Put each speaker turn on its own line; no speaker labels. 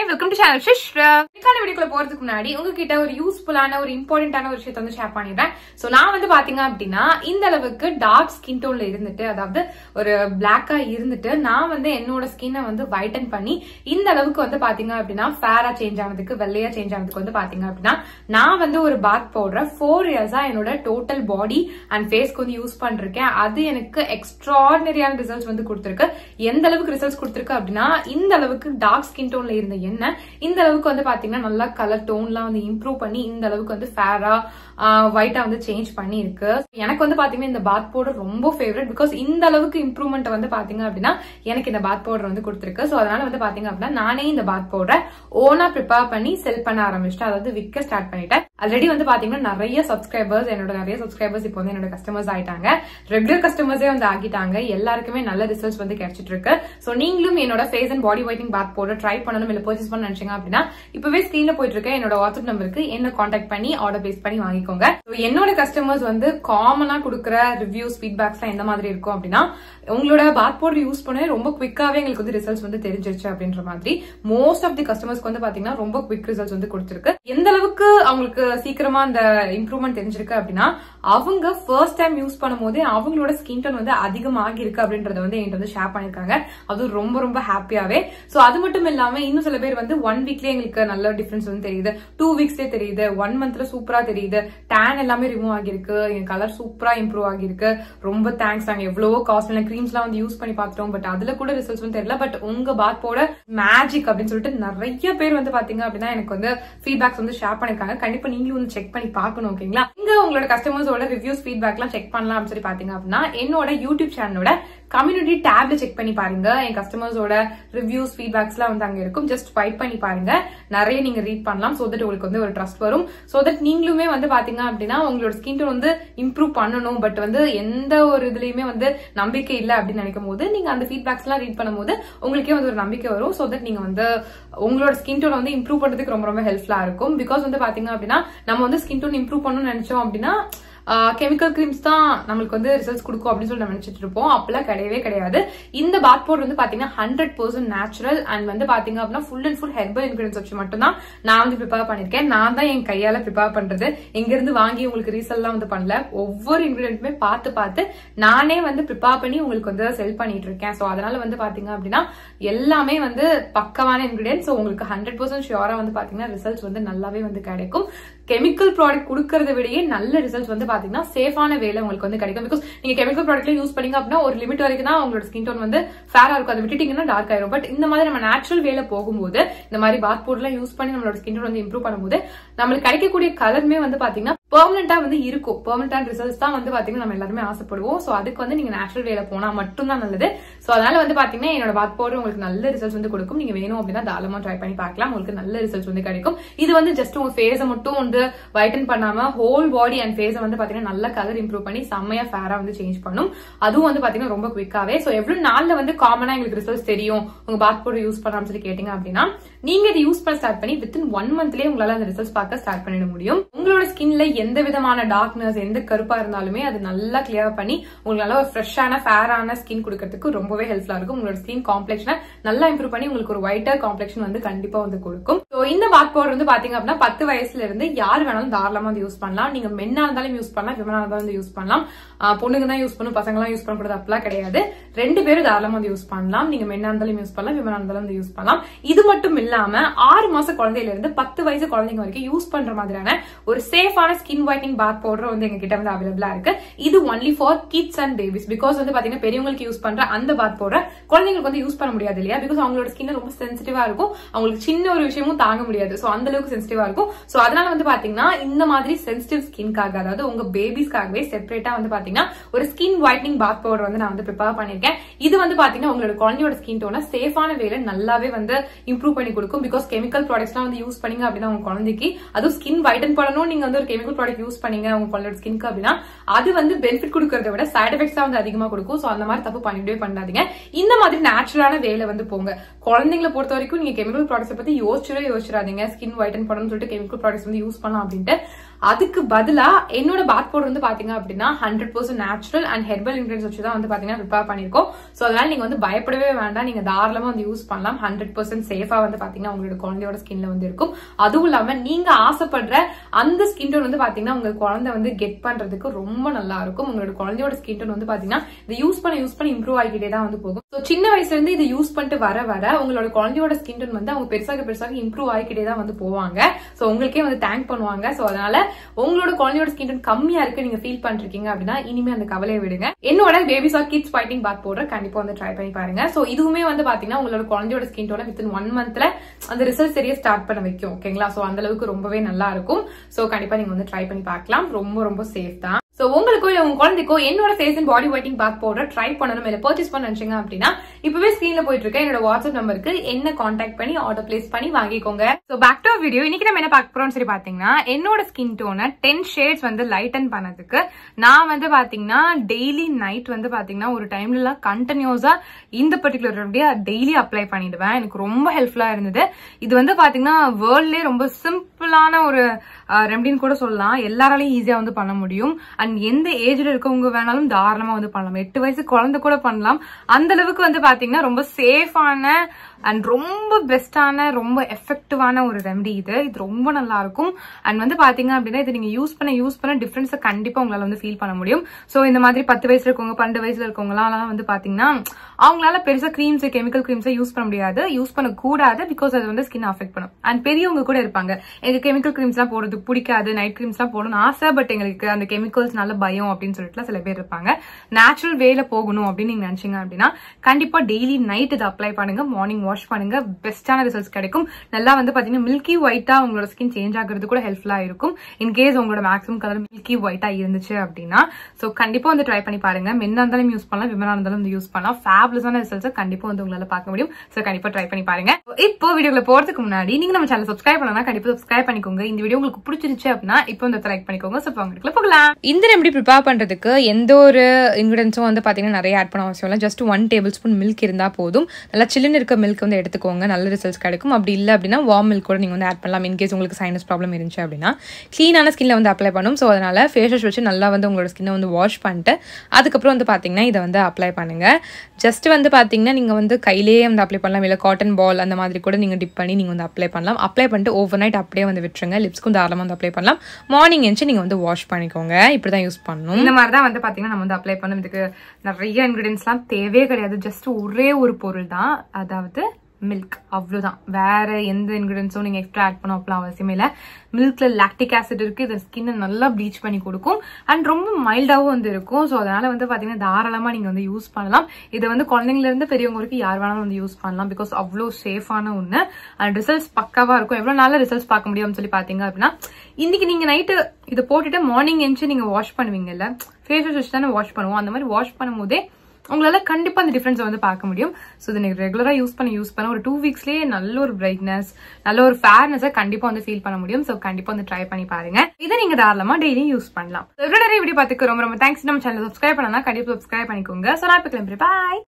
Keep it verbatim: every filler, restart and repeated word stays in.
Hi, welcome to channel Shishra. இன்னைக்கான வீடியோக்குள்ள போறதுக்கு முன்னாடி உங்ககிட்ட ஒரு யூஸ்ஃபுல்லான ஒரு இம்பார்ட்டன்ட்டான ஒரு விஷயத்தை வந்து ஷேர் பண்ணிடுறேன். சோ நான் வந்து பாத்தீங்க அப்படின்னா இந்த அளவுக்கு டார்க் ஸ்கின் டோன்ல இருந்துட்டு அதாவது ஒரு பிளாக்கா இருந்துட்டு நான் வந்து என்னோட ஸ்கின்னை வந்து வைட்டன் பண்ணி இந்த அளவுக்கு வந்து பாத்தீங்க அப்படின்னா ஃபேரா சேஞ்ச் ஆனதுக்கு வெள்ளையா சேஞ்ச் ஆனதுக்கு வந்து பாத்தீங்க அப்படின்னா நான் வந்து ஒரு பாத் பவுடர் ஃபோர் இயர்ஸா என்னோட டோட்டல் பாடி அண்ட் ஃபேஸ்க்கு வந்து யூஸ் பண்ணிருக்கேன். அது எனக்கு எக்ஸ்ட்ராடினரியான ரிசல்ட்ஸ் வந்து கொடுத்திருக்கு. எந்த அளவுக்கு ரிசல்ட்ஸ் கொடுத்திருக்கு அப்படின்னா இந்த அளவுக்கு டார்க் ஸ்கின் டோன்ல இருந்த என்ன இந்த அளவுக்கு வந்து பாத்தீங்கன்னா நல்லா கலர் டோன்லாம் வந்து இம்ப்ரூவ் பண்ணி இந்த அளவுக்கு வந்து ஃபேரா ஒயிட்டா வந்து சேஞ்ச் பண்ணி இருக்கு. எனக்கு வந்து பாத்தீங்கன்னா இந்த பாத் பவுடர் ரொம்ப ஃபேவரட். பிகாஸ் இந்த அளவுக்கு இம்ப்ரூவ்மெண்ட் வந்து பாத்தீங்க அப்படின்னா எனக்கு இந்த பாத் பவுடர் வந்து கொடுத்திருக்கு. சோ அதனால வந்து பாத்தீங்க அப்படின்னா நானே இந்த பாத் பவுடர் ஓனா ப்ரிப்பேர் பண்ணி செல் பண்ண ஆரம்பிச்சிட்டேன். அதாவது விற்க ஸ்டார்ட் பண்ணிட்டேன். ஆல்ரெடி வந்து பாத்தீங்கன்னா நிறைய சப்ஸ்கிரைபர்ஸ் என்னோட நிறைய சப்ஸ்கிரைபர்ஸ் இப்போ வந்து என்னோட கஸ்டமர்ஸ் ஆயிட்டாங்க. ரெகுலர் கஸ்டமர்ஸே வந்து ஆகிட்டாங்க. எல்லாருக்குமே நல்ல ரிசல்ட்ஸ் வந்து கிடைச்சிட்டு இருக்கு. சோ நீங்களும் என்னோட face and body whitening bath powder try பண்ணணும் இல்ல பர்ச்சேஸ் பண்ண நினைச்சீங்க அப்படின்னா இப்பவே ஸ்கிரீன்ல போயிட்டு இருக்க என்னோட வாட்ஸ்அப் நம்பருக்கு என்ன கான்டாக்ட் பண்ணி ஆர்டர் பேஸ் பண்ணி வாங்கிக்கோங்க. என்னோட கஸ்டமர்ஸ் வந்து காமனா கொடுக்குற ரிவ்யூஸ் ஃபீட்பேக்ஸ் எல்லாம் எந்த மாதிரி இருக்கும் அப்படின்னா உங்களோட பாத் பவுடர் யூஸ் பண்ண ரொம்ப குவிக்காவே எங்களுக்கு வந்து ரிசல்ட்ஸ் வந்து தெரிஞ்சிருச்சு அப்படின்ற மாதிரி மோஸ்ட் ஆஃப் தி கஸ்டமர்ஸ்க்கு வந்து பாத்தீங்கன்னா ரொம்ப குவிக் ரிசல்ட்ஸ் வந்து கொடுத்திருக்கு. எந்த அளவுக்கு அவங்களுக்கு சீக்கிரமா அந்த இம்ப்ரூவ்மெண்ட் தெரிஞ்சிருக்கு அப்படின்னா அவங்க ஃபர்ஸ்ட் டைம் யூஸ் பண்ணும் போதே அவங்களோட ஸ்கின் டோன் வந்து அதிகமாகி இருக்கு அப்படின்றத வந்து என்கிட்ட வந்து ஷேர் பண்ணிருக்காங்க. அது ரொம்ப ரொம்ப ஹாப்பியாவே. சோ அது மட்டும் இல்லாம இன்னும் சில பேர் வந்து ஒன் வீக்லயே எங்களுக்கு நல்ல டிஃபரன்ஸ் வந்து தெரியுது, டூ வீக்ஸ்லயே தெரியுது, ஒன் மந்த்ல சூப்பரா தெரியுது, டேன் எல்லாமே ரிமூவ் ஆகிருக்கு, என் கலர் சூப்பரா இம்ப்ரூவ் ஆகிருக்கு, ரொம்ப தேங்க்ஸ். நாங்க எவ்வளவோ காஸ்ட்லியான கிரீம்ஸ் எல்லாம் வந்து யூஸ் பண்ணி பாத்துட்டோம். பட் அதுல கூட ரிசல்ட்ஸ் வந்து தெரியல. பட் உங்க பாத் போட மேஜிக் அப்படின்னு சொல்லிட்டு நிறைய பேர் வந்து பாத்தீங்க அப்படின்னா எனக்கு வந்து ஃபீட்பேக்ஸ் வந்து ஷேர் பண்ணிருக்காங்க. கண்டிப்பா நீங்களும் வந்து செக் பண்ணி பாக்கணும். ஓகேங்களா? இங்க உங்களோட கஸ்டமர்ஸோட ரிவ்யூஸ் ஃபீட்பேக் எல்லாம் செக் பண்ணலாம் அப்படின்னு சொல்லி பாத்தீங்க அப்படின்னா என்னோட யூடியூப் சேனலோட கம்யூனிட்டி டேப்ல செக் பண்ணி பாருங்க. என் கஸ்டமர்ஸோட ரிவ்யூஸ் ஃபீட்பேக்ஸ் எல்லாம் வந்து அங்க இருக்கும். ஜஸ்ட் ஸ்வைப் பண்ணி பாருங்க. நிறைய நீங்க ரீட் பண்ணலாம். சோ தட் உங்களுக்கு வந்து ஒரு ட்ரஸ்ட் வரும். சோ தட் நீங்களுமே வந்து பாத்தீங்க அப்படின்னா உங்களோட ஸ்கின் டோன் வந்து இம்ப்ரூவ் பண்ணணும். பட் வந்து எந்த ஒரு இதுலயுமே வந்து நம்பிக்கை இல்ல அப்படின்னு நினைக்கும் போது நீங்க அந்த ஃபீட்பேக்ஸ் எல்லாம் ரீட் பண்ணும்போது உங்களுக்கே வந்து ஒரு நம்பிக்கை வரும். சோ தட் நீங்க வந்து உங்களோட ஸ்கின் டோன் வந்து இம்ப்ரூவ் பண்றதுக்கு ரொம்ப ரொம்ப ஹெல்ப்ஃபுல்லா இருக்கும். பிகாஸ் வந்து பாத்தீங்க அப்படின்னா நம்ம வந்து ஸ்கின் டோன் இம்ப்ரூவ் பண்ணணும்னு நினைச்சோம் அப்படின்னா கெமிக்கல் கிரீம்ஸ் தான் நம்மளுக்கு வந்து ரிசல்ட்ஸ் கொடுக்கும் அப்படின்னு சொல்லி நம்ம நினைச்சிட்டு இருப்போம். அப்பெல்லாம் கிடையவே கிடையாது. இந்த பாத் பவுடர் வந்து பாத்தீங்கன்னா ஹண்ட்ரட் பர்சன்ட் நேச்சுரல் அண்ட் வந்து பாத்தீங்க அப்படின்னா full and full herbal ingredients வச்சு மட்டும் தான் நான் வந்து ப்ரிப்பேர் பண்ணிருக்கேன். நான் தான் என் கையால ப்ரிப்பேர் பண்றது. எங்க இருந்து வாங்கி உங்களுக்கு ரீசெல் எல்லாம் வந்து பண்ணல. ஒவ்வொரு இன்கிரியன்ட்டுமே பார்த்து பார்த்து நானே வந்து ப்ரிப்பேர் பண்ணி உங்களுக்கு வந்து செல் பண்ணிட்டு இருக்கேன். சோ அதனால வந்து பாத்தீங்க அப்படின்னா எல்லாமே வந்து பக்கவான இன்கிரியன்ஸ். சோ உங்களுக்கு ஹண்ட்ரட் பர்சன்ட் ஷியோரா வந்து பாத்தீங்கன்னா ரிசல்ட்ஸ் வந்து நல்லாவே வந்து கிடைக்கும். கெமிக்கல் ப்ராடக்ட் கொடுக்கறத விடையே நல்ல ரிசல்ட்ஸ் வந்து பாத்தீங்கன்னா சேஃபான வேலை உங்களுக்கு வந்து கிடைக்கும். பிகாஸ் நீங்க கெமிக்கல் ப்ராடக்ட்ல யூஸ் பண்ணீங்க அப்படின்னா ஒரு லிமிட் வரைக்கும் தான் உங்களோட ஸ்கின் டோன் வந்து ஃபேரா இருக்கும். அதை விட்டுட்டீங்கன்னா டார்க் ஆயிரும். பட் இந்த மாதிரி நம்ம நேச்சுரல் வேலை போகும்போது இந்த மாதிரி பாத் பவுடர்லாம் யூஸ் பண்ணி நம்மளோட ஸ்கின் டோன் வந்து இம்ப்ரூவ் பண்ணும்போது நம்மளுக்கு கிடைக்கக்கூடிய கலருமே வந்து பாத்தீங்கன்னா பெர்மனண்டா வந்து இருக்கும். பெர்மனன்டான ரிசல்ட்ஸ் தான் வந்து பாத்தீங்கன்னா நம்ம எல்லாருமே ஆசைப்படுவோம். சோ அதுக்கு வந்து நீங்க நேச்சுரல் வேலை போனா மட்டும் தான் நல்லது. சோ அதனால வந்து பாத்தீங்கன்னா என்னோட பாத் பவுடர் உங்களுக்கு நல்ல ரிசல்ட்ஸ் வந்து கொடுக்கும். நீங்க வேணும் அப்படின்னா தாராளமா ட்ரை பண்ணி பார்க்கலாம். உங்களுக்கு நல்ல ரிசல்ட்ஸ் வந்து கிடைக்கும். இது வந்து ஜஸ்ட் உங்க ஃபேஸை மட்டும் வந்து வைட்டன் பண்ணாம ஹோல் பாடி அண்ட் ஃபேஸை வந்து பாத்தீங்கன்னா நல்ல கலர் இம்ப்ரூவ் பண்ணி செம்மையா ஃபேரா வந்து சேஞ்ச் பண்ணும். அதுவும் வந்து பாத்தீங்கன்னா ரொம்ப குவிக்காவே. சோ எவ்வளவு நாள்ல வந்து காமனா எங்களுக்கு ரிசல்ட்ஸ் தெரியும் உங்க பாத் பவுடர் யூஸ் பண்ணாம சொல்லி கேட்டீங்க அப்படின்னா நீங்க இதை யூஸ் பண்ண ஸ்டார்ட் பண்ணி வித்தின் ஒன் மந்த்லயே உங்களால அந்த ரிசல்ட்ஸ் பார்க்க ஸ்டார்ட் பண்ணிட முடியும். உங்களோட ஸ்கின்ல எந்த விதமான டார்க்னஸ் எந்த கருப்பா இருந்தாலுமே அது நல்லா கிளியர் பண்ணி உங்களுக்கு நல்ல ஒரு ஃப்ரெஷ்ஷான ஃபேரான ஸ்கின் கொடுக்கறதுக்கு ரொம்பவே ஹெல்ப்ஃபுல்லா இருக்கும். உங்களோட ஸ்கின் காம்ப்ளெக்ஷனை நல்லா இம்ப்ரூவ் பண்ணி உங்களுக்கு ஒரு ஒயிட்டர் காம்ப்ளெக்ஷன் வந்து கண்டிப்பா வந்து கொடுக்கும். சோ இந்த பாத் பவுடர் வந்து பாத்தீங்க அப்படின்னா பத்து வயசுல இருந்து யார் வேணாலும் தாராளமா வந்து யூஸ் பண்ணலாம். நீங்க மென்னா இருந்தாலும் யூஸ் பண்ணலாம், விமனா இருந்தாலும் வந்து யூஸ் பண்ணலாம். பொண்ணுங்க தான் யூஸ் பண்ணும், பசங்க எல்லாம் யூஸ் பண்ணக்கூடாது அப்படிலாம் கிடையாது. ரெண்டு பேரும் தாராளமா வந்து யூஸ் பண்ணலாம். நீங்க மென்னா இருந்தாலும் யூஸ் பண்ணலாம், விமனா இருந்தாலும் வந்து யூஸ் பண்ணலாம். இது மட்டும் இல்லாம ஆறு மாச குழந்தையில இருந்து பத்து வயசு குழந்தைங்க வரைக்கும் யூஸ் பண்ற மாதிரியான ஒரு சேஃபான ஸ்கின் ஒயிட்னிங் பாத் பவுடர் வந்து எங்க கிட்ட வந்து அவைலபிளா இருக்கு. இது only for kids and babies. Because வந்து பாத்தீங்கன்னா பெரியவங்களுக்கு யூஸ் பண்ற அந்த பாத் பவுடர் குழந்தைங்களுக்கு வந்து யூஸ் பண்ண முடியாது இல்லையா? பிகாஸ் அவங்களோட ஸ்கின் ரொம்ப சென்சிட்டிவா இருக்கும். அவங்களுக்கு சின்ன ஒரு விஷயமும் தாங்க முடியாது. சோ அந்த அளவுக்கு சென்சிட்டிவா இருக்கும். சோ அதனால வந்து பாத்தீங்கன்னா இந்த மாதிரி சென்சிட்டிவ் ஸ்கின்காக அதாவது உங்க பேபிஸ்க்காகவே செப்பரேட்டா வந்து பாத்தீங்கன்னா ஒரு ஸ்கின் ஒயிட்னிங் பாத் பவுடர் வந்து நான் வந்து ப்ரிப்பேர் பண்ணிருக்கேன். இது வந்து பாத்தீங்கன்னா உங்களோட குழந்தையோட ஸ்கின் டோனை சேஃபான வேலை நல்லாவே வந்து இம்ப்ரூவ் பண்ணி கொடுக்கும். பிகாஸ் கெமிக்கல் ப்ராடக்ட்ஸ் எல்லாம் வந்து யூஸ் பண்ணீங்க அப்படின்னா உங்க குழந்தைக்கு அதுவும் ஸ்கின் வைட்டன் பண்ணணும் நீங்க வந்து ஒரு கெமிக்கல் ப்ராடக்ட் யூஸ் பண்ணீங்க உங்க குழந்தையோட ஸ்கின்க்கு அப்படின்னா அது வந்து பெனிஃபிட் கொடுக்கறத விட சைட் எஃபெக்ட்ஸ் தான் வந்து அதிகமா கொடுக்கும். சோ அந்த மாதிரி தப்பு பண்ணிட்டே பண்ணாதீங்க. இந்த மாதிரி நேச்சுரலான வேலை வந்து போங்க. குழந்தைங்களை பொறுத்த வரைக்கும் நீங்க கெமிக்கல் ப்ராடக்ட்ஸ் பத்தி யோசிச்சுவே யோசிச்சிடாதீங்க. ஸ்கின் வைட்டன் பண்ணணும்னு சொல்லிட்டு கெமிக்கல் ப்ராடக்ட்ஸ் வந்து யூஸ் பண்ணலாம் அப்படின்ட்டு அதுக்கு பதிலா என்னோட பாத் பவுடர் வந்து பாத்தீங்க அப்படின்னா hundred percent natural and herbal ingredients வச்சு தான் வந்து பாத்தீங்கன்னா ப்ரிப்பேர் பண்ணிருக்கோம். சோ அதனால நீங்க வந்து பயப்படவே வேண்டாம், நீங்க தாராளமா வந்து யூஸ் பண்ணலாம். ஹண்ட்ரட் பர்சன்ட் சேஃபா வந்து பாத்தீங்கன்னா உங்களோட குழந்தையோட ஸ்கின்ல வந்து இருக்கும். அதுவும் இல்லாம நீங்க ஆசைப்படுற அந்த ஸ்கின் டோன் வந்து பாத்தீங்கன்னா உங்க குழந்தை வந்து கெட் பண்றதுக்கு ரொம்ப நல்லா இருக்கும். உங்களோட குழந்தையோட ஸ்கின் டோன் வந்து பாத்தீங்கன்னா இதை யூஸ் பண்ண யூஸ் பண்ணி இம்ப்ரூவ் ஆகிட்டே தான் வந்து போகும். சோ சின்ன வயசுல இருந்து இதை யூஸ் பண்ணிட்டு வர வர உங்களோட குழந்தையோட ஸ்கின் டோன் வந்து அவங்க பெருசாக பெருசாக இம்ப்ரூவ் ஆகிட்டே தான் வந்து போவாங்க. சோ உங்களுக்கே வந்து தேங்க் பண்ணுவாங்க. சோ அதனால உங்களோட குழந்தையோட ஸ்கின் டோன் கம்மியா இருக்கு நீங்க ஃபீல் பண்றீங்க அப்படின்னா இனிமே அந்த கவலையை விடுங்க. என்னோட பேபிஸ் ஆர் கிட்ஸ் ஃபைட்டிங் பாத் பவுடர் கண்டிப்பா வந்து ட்ரை பண்ணி பாருங்க. சோ இதுவுமே வந்து பாத்தீங்கன்னா உங்களோட குழந்தையோட ஸ்கின் டோனை வித்தின் ஒன் மந்த்ல அந்த ரிசல்ட் சரியா ஸ்டார்ட் பண்ண வைக்கும். ஓகேங்களா? சோ அந்த அளவுக்கு ரொம்பவே நல்லா இருக்கும். சோ கண்டிப்பா நீங்க வந்து ட்ரை பண்ணி பார்க்கலாம். ரொம்ப ரொம்ப சேஃப் தான். சோ உங்களுக்கோ இல்ல உங்க குழந்தைக்கோ என்னோட face and body whitening bath powder try பண்ணணும் இல்ல பர்ச்சேஸ் பண்ண நினைச்சீங்க அப்படின்னா இப்பவே ஸ்கிரீன்ல போயிட்டு இருக்க என்னோட வாட்ஸ்அப் நம்பருக்கு என்ன கான்டாக்ட் பண்ணி ஆர்டர் பிளேஸ் பண்ணி வாங்கிக்கோங்க. So back to video. இன்னைக்கு நம்ம என்ன பார்க்க போறோம்னு சொல்லி பாத்தீங்கன்னா என்னோட ஸ்கின் டோனை டென் ஷேட்ஸ் வந்து லைட்டன் பண்ணதுக்கு நான் வந்து பாத்தீங்கன்னா டெய்லி நைட் வந்து பாத்தீங்கன்னா ஒரு டைம்ல எல்லாம் கண்டினியூஸா இந்த பர்டிகுலர் ரெமடியை டெய்லி அப்ளை பண்ணிடுவேன். எனக்கு ரொம்ப ஹெல்ப்ஃபுல்லா இருந்தது. இது வந்து பாத்தீங்கன்னா வேர்ல்ட்லயே ரொம்ப சிம்பிளான ஒரு ரெமடின்னு கூட சொல்லலாம். எல்லாராலையும் ஈஸியா வந்து பண்ண முடியும். அண்ட் எந்த ஏஜ்ல இருக்கவங்க வேணாலும் தாராளமா வந்து பண்ணலாம். எட்டு வயசு குழந்தை கூட பண்ணலாம். அந்த அளவுக்கு வந்து பாத்தீங்கன்னா ரொம்ப சேஃபான அண்ட் ரொம்ப பெஸ்டான ரொம்ப எஃபெக்டிவான ஒரு ரெமடி இது. இது ரொம்ப நல்லா இருக்கும். அண்ட் வந்து பாத்தீங்க அப்படின்னா இதை நீங்க யூஸ் பண்ண யூஸ் பண்ண டிஃபரன்ஸை கண்டிப்பா உங்களால வந்து ஃபீல் பண்ண முடியும். சோ இந்த மாதிரி பத்து வயசுல இருக்கவங்க பன்னெண்டு வயசுல இருக்கவங்க எல்லாம் வந்து பாத்தீங்கன்னா அவங்களால பெருசா கிரீம்ஸ் கெமிக்கல் கிரீம்ஸை யூஸ் பண்ண முடியாது, யூஸ் பண்ண கூடாது. பிகாஸ் அது வந்து ஸ்கின் அஃபெக்ட் பண்ணும். அண்ட் பெரியவங்க கூட இருப்பாங்க, எனக்கு கெமிக்கல் கிரீம்ஸ் எல்லாம் போடுறதுக்கு பிடிக்காது, நைட் கிரீம்ஸ் எல்லாம் போடணும்னு ஆசை, பட் எங்களுக்கு அந்த கெமிக்கல்ஸ் நல்ல பயம் அப்படின்னு சொல்லிட்டு சில பேர் இருப்பாங்க. நேச்சுரல் வேல போகணும் அப்படின்னு நீங்க நினைச்சீங்க அப்படின்னா கண்டிப்பா டெய்லி நைட் இதை அப்ளை பண்ணுங்க. மார்னிங் வாஷ் பண்ணுங்க. பெஸ்டான ரிசல்ட்ஸ் கிடைக்கும். நல்லா வந்து பாத்தீங்கன்னா மில்கி ஒயிட்டா உங்களோட ஸ்கின் சேஞ்ச் ஆகுறது கூட ஹெல்ப்ஃபுல்லா இருக்கும். இன்கேஸ் உங்களோட மேக்ஸிமம் கலர் மில்கி ஒயிட்டா இருந்துச்சு அப்படின்னா சோ கண்டிப்பா வந்து ட்ரை பண்ணி பாருங்க. மென்னா இருந்தாலும் யூஸ் பண்ணலாம், விமனா இருந்தாலும் வந்து யூஸ் பண்ணலாம். ஃபேபுலஸான ரிசல்ட்ஸ் கண்டிப்பா வந்து உங்களால பார்க்க முடியும். சோ கண்டிப்பா ட்ரை பண்ணி பாருங்க. இப்போ வீடியோல போறதுக்கு முன்னாடி நீங்க நம்ம சேனல் சப்ஸ்கிரைப் பண்ணலாம், கண்டிப்பா சப்ஸ்கிரைப் பண்ணிக்கோங்க. இந்த வீடியோ உங்களுக்கு பிடிச்சிருச்சு அப்படின்னா இப்போ வந்து லைக் பண்ணிக்கோங்க. சோ உங்களுக்கு போகலாம். இந்த ரெமடி ப்ரிப்பேர் பண்றதுக்கு எந்த ஒரு இன்கிரிடியன்ஸும் வந்து பாத்தீங்கன்னா நிறைய ஆட் பண்ண அவசியம் இல்லை. Just one tablespoon milk இருந்தா போதும். நல்லா சில்லுன்னு இருக்க மில்க் வந்து எடுத்துக்கோங்க, நல்ல ரிசல்ட்ஸ் கிடைக்கும். அப்படி இல்லை அப்படின்னா வார்ம் மில்க் கூட நீங்க வந்து ஆட் பண்ணலாம். இன்கேஸ் உங்களுக்கு சைனஸ் ப்ராப்ளம் இருந்துச்சு அப்படின்னா கிளீனான ஸ்கின்ல வந்து அப்ளை பண்ணும். ஸோ அதனால ஃபேஸ் வாஷ் வச்சு நல்லா வந்து உங்களோட ஸ்கின்னை வந்து வாஷ் பண்ணிட்டு அதுக்கப்புறம் வந்து பாத்தீங்கன்னா இதை வந்து அப்ளை பண்ணுங்க. ஜஸ்ட் வந்து பாத்தீங்கன்னா நீங்க வந்து கையிலேயே வந்து அப்ளை பண்ணலாம், இல்லை காட்டன் பால் அந்த மாதிரி கூட நீங்க டிப் பண்ணி நீங்க வந்து அப்ளை பண்ணலாம். அப்ளை பண்ணிட்டு ஓவர் நைட் அப்படியே வந்து விட்டுருங்க. லிப்ஸ்க்கும் தாராளமாக வந்து அப்ளை பண்ணலாம். மார்னிங் எழுந்து நீங்க வந்து வாஷ் பண்ணிக்கோங்க. இப்படிதான் யூஸ் பண்ணணும். இந்த மாதிரி தான் வந்து பாத்தீங்கன்னா நம்ம வந்து அப்ளை பண்ணணும். இதுக்கு நிறைய இன்கிரிடியன்ஸ் எல்லாம் தேவையே கிடையாது. ஜஸ்ட் ஒரே ஒரு பொருள் தான், அதாவது மில்க். அவ்வளவுதான். வேற எந்த இன்கிரிடியன்ஸும் நீங்க எக்ஸ்ட்ரா ஆட் பண்ண அப்பலாம் அவசியமே இல்லை. மில்க்ல லாக்டிக் ஆசிட் இருக்கு. இது ஸ்கின்னை நல்லா ப்ளீச் பண்ணி கொடுக்கும் அண்ட் ரொம்ப மைல்டாவும் வந்து இருக்கும். ஸோ அதனால வந்து பாத்தீங்கன்னா தாராளமா நீங்க வந்து யூஸ் பண்ணலாம். இதை வந்து குழந்தைங்கள இருந்து பெரியவங்க வரைக்கும் யார் வேணாலும் வந்து யூஸ் பண்ணலாம். பிகாஸ் அவ்வளோ சேஃபான ஒண்ணு அண்ட் ரிசல்ட்ஸ் பக்காவா இருக்கும். எவ்வளவு நாள ரிசல்ட்ஸ் பார்க்க முடியும்னு சொல்லி பாத்தீங்க அப்படின்னா இன்னைக்கு நீங்க நைட்டு இதை போட்டுட்டு மார்னிங் எழுந்து நீங்க வாஷ் பண்ணுவீங்கல்ல, ஃபேஸ் வாஷ் வச்சு தானே வாஷ் பண்ணுவோம். அந்த மாதிரி வாஷ் பண்ணும் போதே உங்களால கண்டிப்பா அந்த டிஃபரன்ஸ் வந்து பார்க்க முடியும். சோ இதை நீங்க ரெகுலரா யூஸ் பண்ண யூஸ் பண்ண ஒரு டூ வீக்ஸ்லயே நல்ல ஒரு பிரைட்னஸ், நல்ல ஒரு ஃபேர்னஸ் கண்டிப்பா வந்து ஃபீல் பண்ண முடியும். சோ கண்டிப்பா வந்து ட்ரை பண்ணி பாருங்க. இதை நீங்க தாராளமா டெய்லி யூஸ் பண்ணலாம். நிறைய வீடியோ பார்த்துக்கு ரொம்ப ரொம்ப தேங்க்ஸ். நம்ம சேனல் சப்ஸ்கிரைப் பண்ணா கண்டிப்பா சப்ஸ்கிரைப் பண்ணிக்கோங்க. சோ நான் இப்ப கிளம்புறேன். பாய்.